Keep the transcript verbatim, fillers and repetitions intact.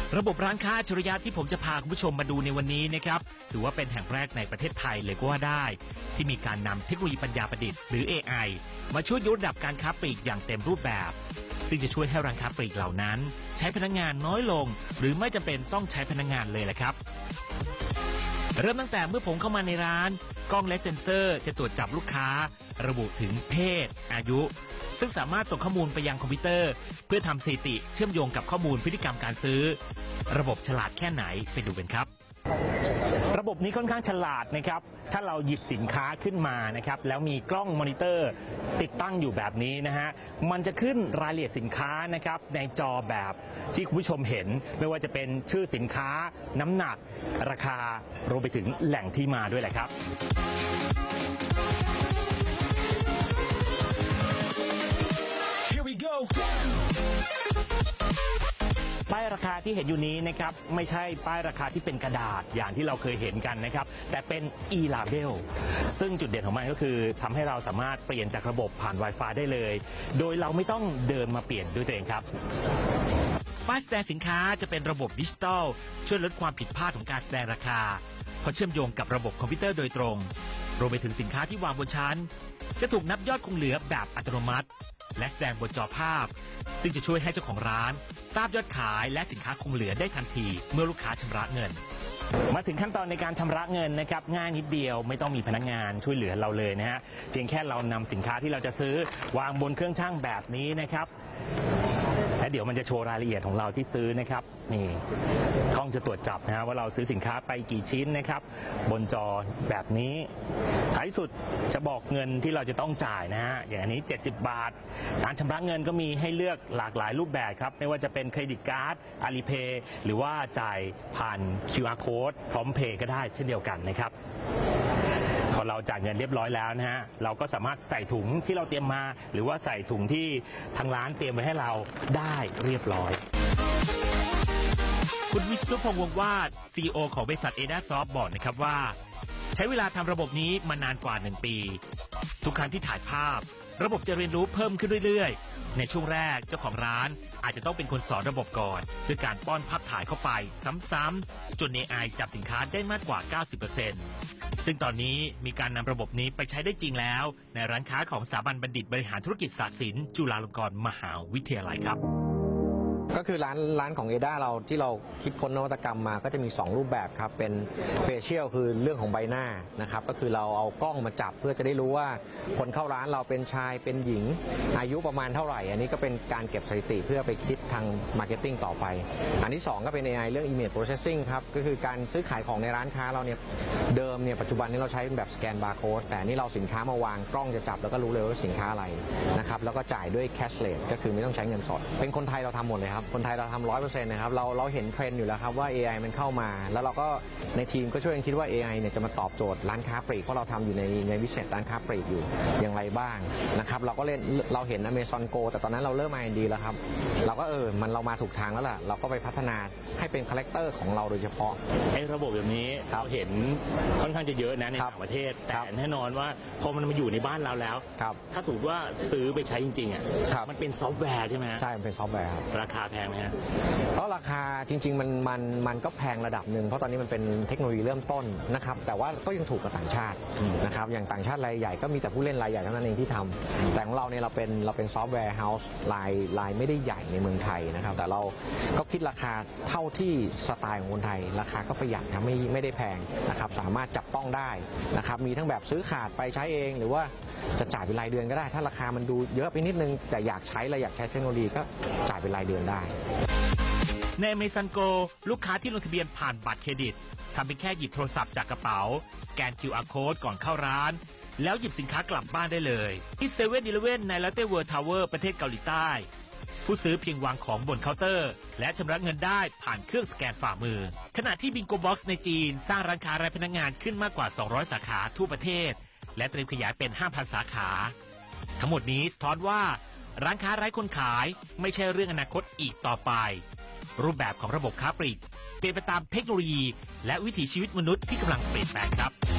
ระบบร้านค้าอัจฉริยะที่ผมจะพาคุณผู้ชมมาดูในวันนี้นะครับถือว่าเป็นแห่งแรกในประเทศไทยเลยก็ว่าได้ที่มีการนำเทคโนโลยีปัญญาประดิษฐ์หรือ เอ ไอ มาช่วยยกระดับการค้าปลีกอย่างเต็มรูปแบบซึ่งจะช่วยให้ร้านค้าปลีกเหล่านั้นใช้พนักงานน้อยลงหรือไม่จำเป็นต้องใช้พนักงานเลยแหละครับเริ่มตั้งแต่เมื่อผมเข้ามาในร้านกล้องและเซ็นเซอร์จะตรวจจับลูกค้าระบุถึงเพศอายุซึ่งสามารถส่งข้อมูลไปยังคอมพิวเตอร์เพื่อทำสถิติเชื่อมโยงกับข้อมูลพฤติกรรมการซื้อระบบฉลาดแค่ไหนไปดูกันครับระบบนี้ค่อนข้างฉลาดนะครับถ้าเราหยิบสินค้าขึ้นมานะครับแล้วมีกล้องมอนิเตอร์ติดตั้งอยู่แบบนี้นะฮะมันจะขึ้นรายละเอียดสินค้านะครับในจอแบบที่คุณผู้ชมเห็นไม่ว่าจะเป็นชื่อสินค้าน้ำหนักราคารวมไปถึงแหล่งที่มาด้วยแหละครับป้ายราคาที่เห็นอยู่นี้นะครับไม่ใช่ป้ายราคาที่เป็นกระดาษอย่างที่เราเคยเห็นกันนะครับแต่เป็น e-label ซึ่งจุดเด่นของมันก็คือทำให้เราสามารถเปลี่ยนจากระบบผ่าน Wi-Fi ได้เลยโดยเราไม่ต้องเดินมาเปลี่ยนด้วยตัวเองครับป้ายแสดงสินค้าจะเป็นระบบดิจิตอลช่วยลดความผิดพลาดของการแสดงราคาเพราะเชื่อมโยงกับระบบคอมพิวเตอร์โดยตรงรวมไปถึงสินค้าที่วางบนชั้นจะถูกนับยอดคงเหลือแบบอัตโนมัติและแสดงบนจอภาพซึ่งจะช่วยให้เจ้าของร้านทราบยอดขายและสินค้าคงเหลือได้ทันทีเมื่อลูกค้าชำระเงินมาถึงขั้นตอนในการชำระเงินนะครับง่ายนิดเดียวไม่ต้องมีพนักงานช่วยเหลือเราเลยนะฮะเพียงแค่เรานำสินค้าที่เราจะซื้อวางบนเครื่องชั่งแบบนี้นะครับและเดี๋ยวมันจะโชว์รายละเอียดของเราที่ซื้อนะครับนี่กล้องจะตรวจจับนะฮะว่าเราซื้อสินค้าไปกี่ชิ้นนะครับบนจอแบบนี้ท้ายสุดจะบอกเงินที่เราจะต้องจ่ายนะฮะอย่างนี้เจ็ดสิบบาทการชำระเงินก็มีให้เลือกหลากหลายรูปแบบครับไม่ว่าจะเป็นเครดิตการ์ด Alipay หรือว่าจ่ายผ่าน คิว อาร์ Code พร้อมเพย์ก็ได้เช่นเดียวกันนะครับพอเราจ่ายเงินเรียบร้อยแล้วนะฮะเราก็สามารถใส่ถุงที่เราเตรียมมาหรือว่าใส่ถุงที่ทางร้านเตรียมไว้ให้เราได้เรียบร้อยคุณวิศนุพงษ์วงศ์วาด ซี อี โอ ของบริษัท เอ ดา Soft บอกนะครับว่าใช้เวลาทำระบบนี้มานานกว่าหนึ่งปีทุกครั้งที่ถ่ายภาพระบบจะเรียนรู้เพิ่มขึ้นเรื่อยๆในช่วงแรกเจ้าของร้านอาจจะต้องเป็นคนสอนระบบก่อนด้วยการป้อนภาพถ่ายเข้าไปซ้ำๆจน เอ ไอ จับสินค้าได้มากกว่า เก้าสิบเปอร์เซ็นต์ ซึ่งตอนนี้มีการนำระบบนี้ไปใช้ได้จริงแล้วในร้านค้าของสถาบันบัณฑิตบริหารธุรกิจศาสตร์ศิลป์จุฬาลงกรณ์มหาวิทยาลัยครับก็คือร้านร้านของ เอ ดา เราที่เราคิดค้นนวัตกรรมมาก็จะมีสองรูปแบบครับเป็นเฟเชียลคือเรื่องของใบหน้านะครับก็คือเราเอากล้องมาจับเพื่อจะได้รู้ว่าคนเข้าร้านเราเป็นชายเป็นหญิงอายุประมาณเท่าไหร่อันนี้ก็เป็นการเก็บสถิติเพื่อไปคิดทางมาร์เก็ตติ้งต่อไปอันที่สองก็เป็น เอ ไอ เรื่อง Image Processing ครับก็คือการซื้อขายของในร้านค้าเราเนี่ยเดิมเนี่ยปัจจุบันนี้เราใช้เป็นแบบสแกนบาร์โค้ดแต่นี่เราสินค้ามาวางกล้องจะจับแล้วก็รู้เลยว่าสินค้าอะไรนะครับแล้วก็จ่ายด้วยแคชเลสก็คือไม่ต้องใช้เงินสดเป็นคนไทยเราทำหมดเลยครับคนไทยเราทำร้อยเปอร์เซ็นต์นะครับเราเราเห็นเทรนด์อยู่แล้วครับว่า เอ ไอ มันเข้ามาแล้วเราก็ในทีมก็ช่วยกันคิดว่า เอ ไอ เนี่ยจะมาตอบโจทย์ร้านค้าปลีกเพราะเราทำอยู่ในในวิสัยร้านค้าปลีกอยู่อย่างไรบ้างนะครับเราก็เล่นเราเห็น Amazon Go แต่ตอนนั้นเราเริ่ม อาร์ แอนด์ ดี แล้วครับเราก็เออมันเรามาถูกทางแล้วล่ะเราก็ไปพัฒนาให้เป็นคาแรคเตอร์ของเราโดยเฉพาะไอ้ระบบแบบนี้เราเห็นค่อนข้างจะเยอะนะในต่างประเทศแต่แน่นอนว่าพอมันมาอยู่ในบ้านเราแล้วถ้าสมมติว่าซื้อไปใช้จริงๆอ่ะมันเป็นซอฟต์แวร์ใช่ไหมใช่มันเป็นซอฟต์แวร์ครับราคาแพงไหมฮะเพราะราคาจริงๆมันมันมันก็แพงระดับหนึ่งเพราะตอนนี้มันเป็นเทคโนโลยีเริ่มต้นนะครับแต่ว่าก็ยังถูกกับต่างชาตินะครับอย่างต่างชาติรายใหญ่ก็มีแต่ผู้เล่นรายใหญ่เท่านั้นเองที่ทำแต่ของเราเนี่ยเราเป็นเราเป็นซอฟต์แวร์เฮาส์รายรายไม่ได้ใหญ่ในเมืองไทยนะครับแต่เราก็คิดราคาเท่าที่สไตล์ของคนไทยราคาก็ประหยัดครับไม่ไม่ได้แพงนะครับสามารถจับต้องได้นะครับมีทั้งแบบซื้อขาดไปใช้เองหรือว่าจะจ่ายเป็นรายเดือนก็ได้ถ้าราคามันดูเยอะไปนิดนึงแต่อยากใช้และอยากใช้เทคโนโลยีก็จ่ายเป็นรายเดือนได้ใน Amazon Go ลูกค้าที่ลงทะเบียนผ่านบัตรเครดิตทำเป็นแค่หยิบโทรศัพท์จากกระเป๋าสแกน คิว อาร์ Code ก่อนเข้าร้านแล้วหยิบสินค้ากลับบ้านได้เลยที่เซเว่นอีเลฟเว่นใน Lotte World Tower ประเทศเกาหลีใต้ผู้ซื้อเพียงวางของบนเคาน์เตอร์และชำระเงินได้ผ่านเครื่องสแกนฝ่ามือขณะที่ Bingo Box ในจีนสร้างร้านค้ารายพนักงานขึ้นมากกว่าสองร้อยสาขาทั่วประเทศและเตรียมขยายเป็น ห้าพัน สาขาทั้งหมดนี้สะท้อนว่าร้านค้าไร้คนขายไม่ใช่เรื่องอนาคตอีกต่อไปรูปแบบของระบบค้าปลีกเปลี่ยนไปตามเทคโนโลยีและวิถีชีวิตมนุษย์ที่กำลังเปลี่ยนแปลงครับ